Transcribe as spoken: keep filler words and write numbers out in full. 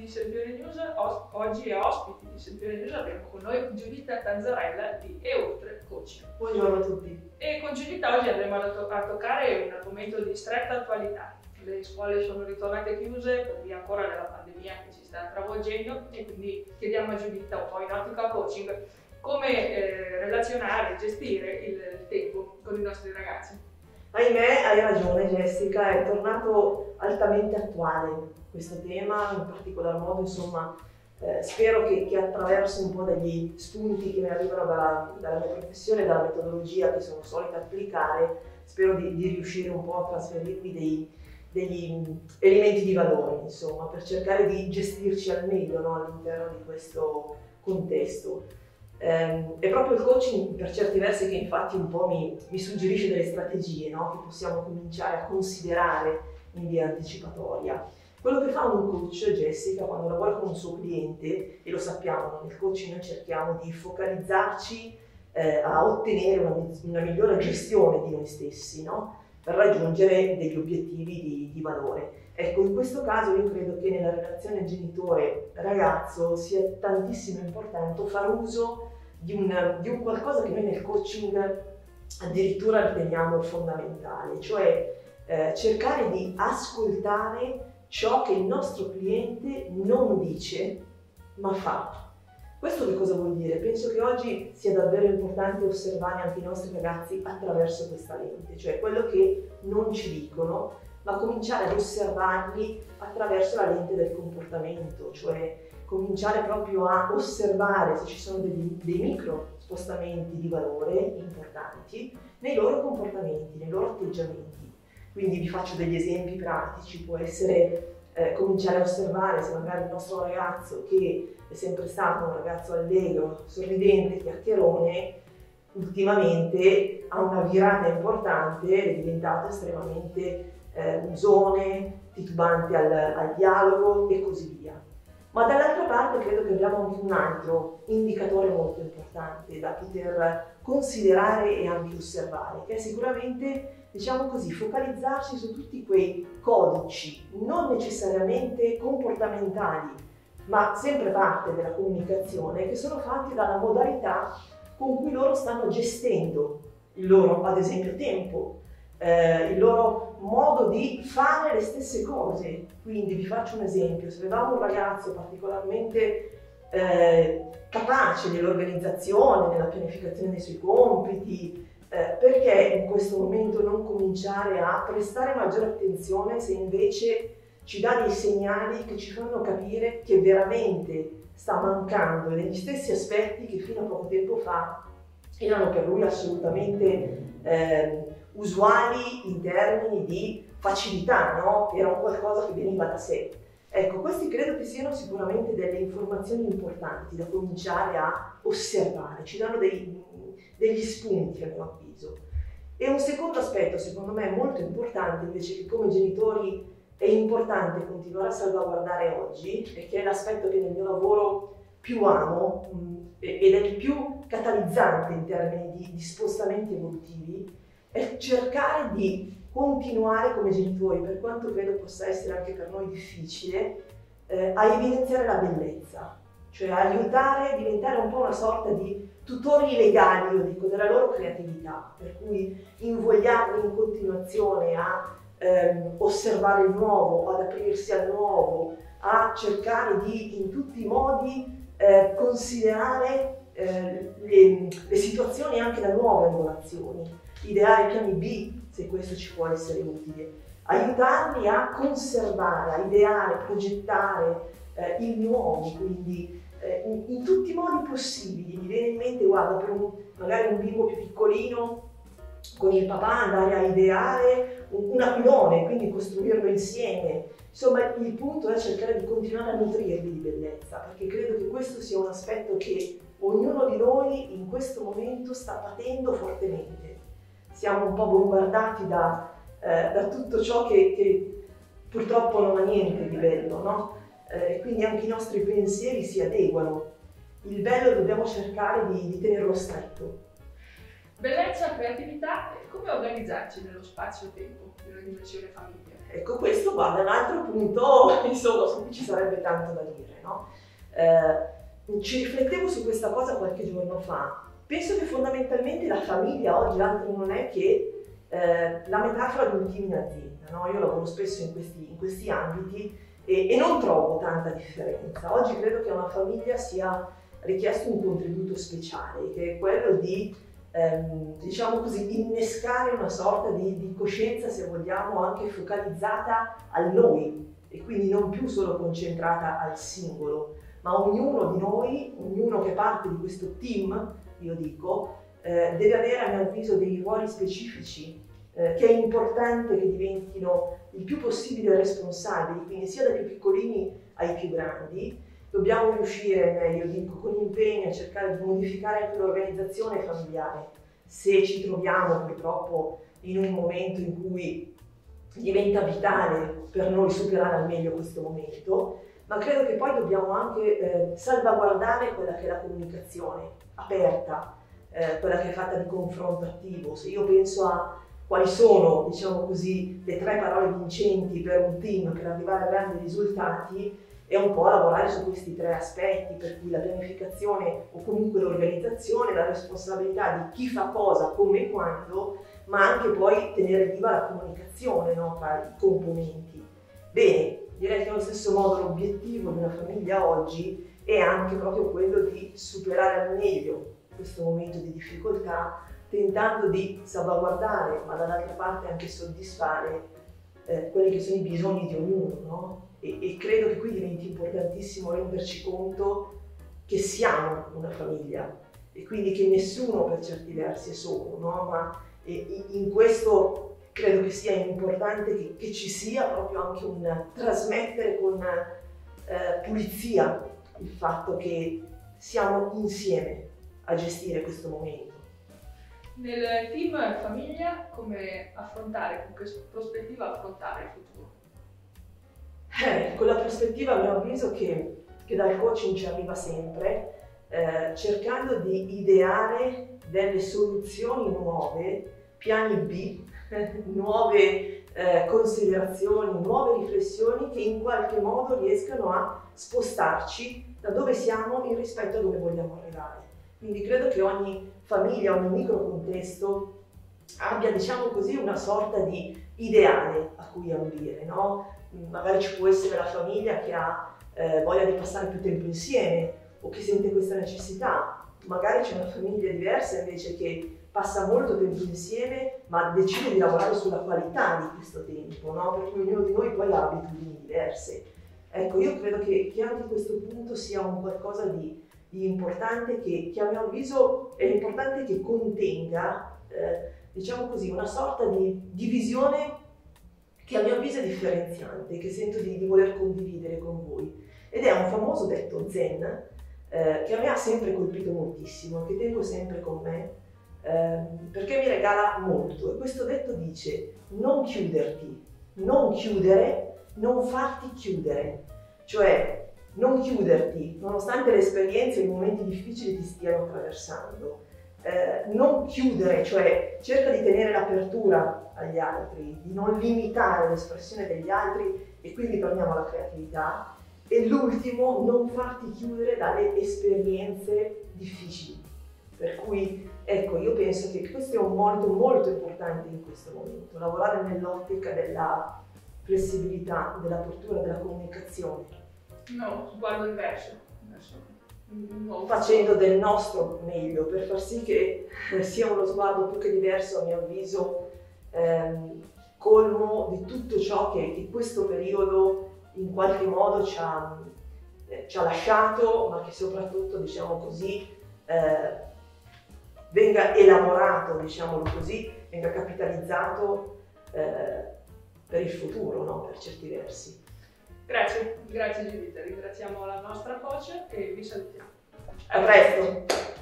di Sempione News. O oggi è ospiti di Sempione News, abbiamo con noi Giuditta Tanzarella di E Oltre Coaching. Buongiorno a tutti. E con Giuditta oggi andremo a, to a toccare un argomento di stretta attualità. Le scuole sono ritornate chiuse per via ancora della pandemia che ci sta travolgendo e quindi chiediamo a Giuditta un po' in ottica coaching come eh, relazionare e gestire il, il tempo con i nostri ragazzi. Ahimè, hai ragione Jessica, è tornato altamente attuale questo tema, in particolar modo, insomma, eh, spero che, che attraverso un po' degli spunti che mi arrivano dalla, dalla mia professione, dalla metodologia che sono solita applicare, spero di, di riuscire un po' a trasferirvi dei, degli elementi di valore, insomma, per cercare di gestirci al meglio, no, all'interno di questo contesto. Eh, è proprio il coaching per certi versi che infatti un po' mi, mi suggerisce delle strategie, no, che possiamo cominciare a considerare in via anticipatoria. Quello che fa un coach, Jessica, quando lavora con un suo cliente, e lo sappiamo, nel coaching noi cerchiamo di focalizzarci eh, a ottenere una, una migliore gestione di noi stessi, no? Per raggiungere degli obiettivi di, di valore. Ecco, in questo caso io credo che nella relazione genitore-ragazzo sia tantissimo importante fare uso di un, di un qualcosa che noi nel coaching addirittura riteniamo fondamentale, cioè eh, cercare di ascoltare ciò che il nostro cliente non dice ma fa. Questo che cosa vuol dire? Penso che oggi sia davvero importante osservare anche i nostri ragazzi attraverso questa lente, cioè quello che non ci dicono, ma cominciare ad osservarli attraverso la lente del comportamento, cioè cominciare proprio a osservare se ci sono dei, dei micro spostamenti di valore importanti nei loro comportamenti, nei loro atteggiamenti. Quindi vi faccio degli esempi pratici, può essere eh, cominciare a osservare se magari il nostro ragazzo, che è sempre stato un ragazzo allegro, sorridente, chiacchierone, ultimamente ha una virata importante, è diventato estremamente eh, usone, titubante al, al dialogo e così via. Ma dall'altra parte credo che abbiamo anche un altro indicatore molto importante da poter considerare e anche osservare, che è sicuramente, diciamo così, focalizzarsi su tutti quei codici, non necessariamente comportamentali, ma sempre parte della comunicazione, che sono fatti dalla modalità con cui loro stanno gestendo il loro, ad esempio, tempo, eh, il loro modo di fare le stesse cose. Quindi vi faccio un esempio: se avevamo un ragazzo particolarmente eh, capace nell'organizzazione, nella pianificazione dei suoi compiti, eh, perché in questo momento non cominciare a prestare maggiore attenzione se invece ci dà dei segnali che ci fanno capire che veramente sta mancando negli stessi aspetti che fino a poco tempo fa erano per lui assolutamente eh, usuali in termini di facilità, no? Era un qualcosa che veniva da sé. Ecco, questi credo che siano sicuramente delle informazioni importanti da cominciare a osservare, ci danno dei, degli spunti a mio avviso. E un secondo aspetto secondo me molto importante invece, che come genitori è importante continuare a salvaguardare oggi, e che è l'aspetto che nel mio lavoro più amo mh, ed è il più catalizzante in termini di, di spostamenti evolutivi, è cercare di continuare come genitori, per quanto credo possa essere anche per noi difficile, eh, a evidenziare la bellezza, cioè a aiutare a diventare un po' una sorta di tutori legali, io dico, della loro creatività, per cui invogliarli in continuazione a ehm, osservare il nuovo, ad aprirsi al nuovo, a cercare di in tutti i modi eh, considerare eh, le, le situazioni anche da nuove angolazioni, ideare piani B se questo ci può essere utile, aiutarli a conservare, a ideare, progettare eh, il nuovo, quindi eh, in, in tutti i modi possibili. Mi viene in mente, guarda, per un, magari un bimbo più piccolino, con il papà andare a ideare un, un aquilone, quindi costruirlo insieme. Insomma, il punto è cercare di continuare a nutrirli di bellezza, perché credo che questo sia un aspetto che ognuno di noi in questo momento sta patendo fortemente. Siamo un po' bombardati da, eh, da tutto ciò che, che purtroppo non ha niente di bello, no? E eh, quindi anche i nostri pensieri si adeguano. Il bello dobbiamo cercare di, di tenerlo stretto. Bellezza, creatività, come organizzarci nello spazio-tempo, nella dimensione famiglia? Ecco, questo guarda un altro punto, insomma, su cui ci sarebbe tanto da dire, no? Eh, ci riflettevo su questa cosa qualche giorno fa. Penso che fondamentalmente la famiglia oggi altro non è che eh, la metafora di un team in azienda, no? Io lavoro spesso in questi, in questi ambiti e, e non trovo tanta differenza. Oggi credo che a una famiglia sia richiesto un contributo speciale, che è quello di, ehm, diciamo così, innescare una sorta di, di coscienza, se vogliamo, anche focalizzata al noi e quindi non più solo concentrata al singolo, ma ognuno di noi, ognuno che parte di questo team, io dico, eh, deve avere a mio avviso dei ruoli specifici eh, che è importante che diventino il più possibile responsabili, quindi sia dai più piccolini ai più grandi. Dobbiamo riuscire, io dico, con impegno a cercare di modificare anche l'organizzazione familiare, se ci troviamo purtroppo in un momento in cui diventa vitale per noi superare al meglio questo momento, ma credo che poi dobbiamo anche eh, salvaguardare quella che è la comunicazione aperta, eh, quella che è fatta di confronto attivo. Se io penso a quali sono, diciamo così, le tre parole vincenti per un team per arrivare a grandi risultati, è un po' lavorare su questi tre aspetti, per cui la pianificazione o comunque l'organizzazione, la responsabilità di chi fa cosa, come e quando, ma anche poi tenere viva la comunicazione, no, tra i componenti. Bene, direi che allo stesso modo l'obiettivo di una famiglia oggi è anche proprio quello di superare al meglio questo momento di difficoltà, tentando di salvaguardare, ma dall'altra parte anche soddisfare eh, quelli che sono i bisogni di ognuno, no? E, e credo che qui diventi importantissimo renderci conto che siamo una famiglia e quindi che nessuno per certi versi è solo, no? Ma e, in questo credo che sia importante che, che ci sia proprio anche un trasmettere con eh, pulizia il fatto che siamo insieme a gestire questo momento. Nel team famiglia come affrontare, con che prospettiva affrontare il futuro? Eh, con la prospettiva, a mio avviso, che, che dal coaching ci arriva sempre, eh, cercando di ideare delle soluzioni nuove, piani B, nuove eh, considerazioni, nuove riflessioni che in qualche modo riescano a spostarci da dove siamo in rispetto a dove vogliamo arrivare. Quindi credo che ogni famiglia, ogni microcontesto abbia, diciamo così, una sorta di ideale a cui ambire, no? Magari ci può essere la famiglia che ha eh, voglia di passare più tempo insieme o che sente questa necessità, magari c'è una famiglia diversa invece che passa molto tempo insieme ma decide di lavorare sulla qualità di questo tempo, no? Perché ognuno di noi poi ha abitudini diverse. Ecco, io credo che, che anche questo punto sia un qualcosa di, di importante che, che a mio avviso è importante che contenga, eh, diciamo così, una sorta di divisione che a mio avviso è differenziante, che sento di, di voler condividere con voi. Ed è un famoso detto zen eh, che a me ha sempre colpito moltissimo, che tengo sempre con me, eh, perché mi regala molto. E questo detto dice: non chiuderti, non chiudere, non farti chiudere. Cioè, non chiuderti, nonostante le esperienze e i momenti difficili ti stiano attraversando. Eh, non chiudere, cioè cerca di tenere l'apertura agli altri, di non limitare l'espressione degli altri e quindi torniamo alla creatività. E l'ultimo, non farti chiudere dalle esperienze difficili. Per cui, ecco, io penso che questo è un molto molto importante in questo momento, lavorare nell'ottica della flessibilità, dell'apertura, della comunicazione. No, sguardo inverso. No. Facendo del nostro meglio per far sì che sia uno sguardo più che diverso, a mio avviso, ehm, colmo di tutto ciò che, che questo periodo in qualche modo ci ha, eh, ci ha lasciato, ma che soprattutto, diciamo così, eh, venga elaborato, diciamolo così, venga capitalizzato eh, per il futuro, no? Per certi versi. Grazie, grazie Giuditta, ringraziamo la nostra coach e vi salutiamo. A presto!